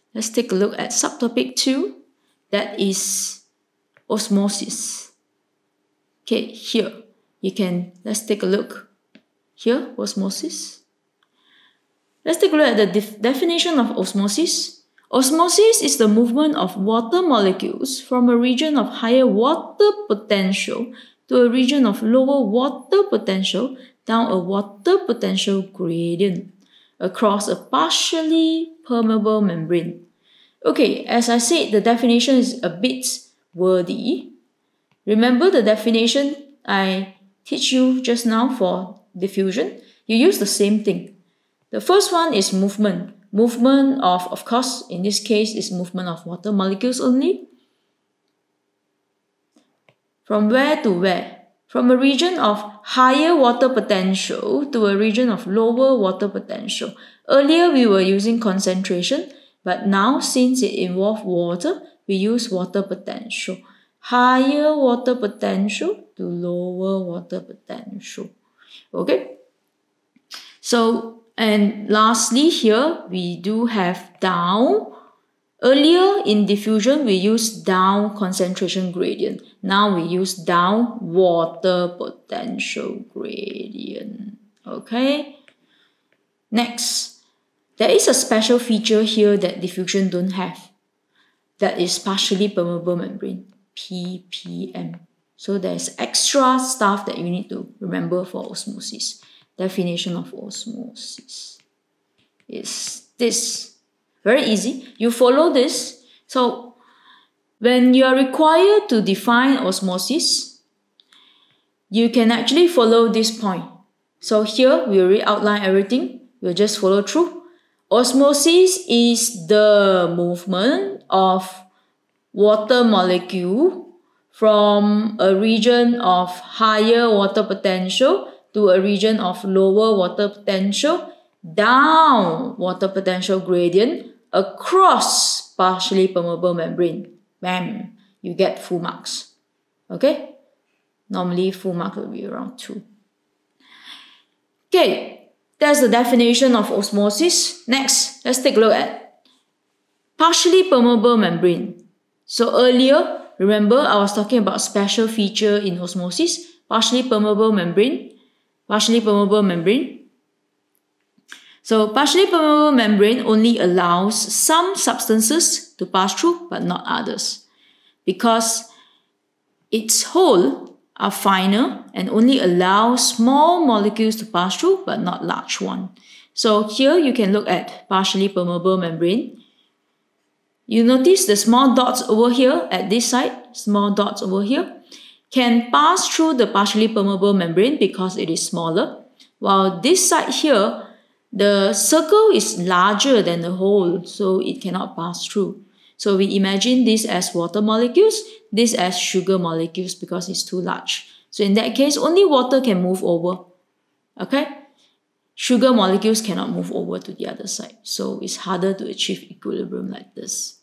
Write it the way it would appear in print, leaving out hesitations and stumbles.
let's take a look at subtopic 2, that is osmosis. Okay, here, let's take a look. Here, osmosis. Let's take a look at the definition of osmosis. Osmosis is the movement of water molecules from a region of higher water potential to a region of lower water potential down a water potential gradient across a partially permeable membrane. Okay, as I said, the definition is a bit wordy. Remember the definition I teach you just now for diffusion? You use the same thing. The first one is movement. Movement of course, in this case, is movement of water molecules only. From where to where? From a region of higher water potential to a region of lower water potential. Earlier, we were using concentration, but now, since it involves water, we use water potential. Higher water potential to lower water potential. Okay? So, and lastly here, we do have down. Earlier in diffusion, we used down concentration gradient. Now we use down water potential gradient. Okay? Next, there is a special feature here that diffusion don't have. That is partially permeable membrane, PPM. So there's extra stuff that you need to remember for osmosis. Definition of osmosis is this. Very easy. You follow this. So when you are required to define osmosis, you can actually follow this point. So here we already outline everything. We'll just follow through. Osmosis is the movement of water molecule from a region of higher water potential to a region of lower water potential down water potential gradient across partially permeable membrane. Bam! You get full marks. Okay? Normally full mark will be around 2. Okay, that's the definition of osmosis. Next, let's take a look at partially permeable membrane. So earlier, remember I was talking about special feature in osmosis, partially permeable membrane. Partially permeable membrane. So partially permeable membrane only allows some substances to pass through but not others, because its holes are finer and only allow small molecules to pass through but not large ones. So here you can look at partially permeable membrane. You notice the small dots over here at this side, small dots over here, can pass through the partially permeable membrane because it is smaller, while this side here, the circle is larger than the hole, so it cannot pass through. So we imagine this as water molecules, this as sugar molecules because it's too large. So in that case, only water can move over. Okay? Sugar molecules cannot move over to the other side, so it's harder to achieve equilibrium like this.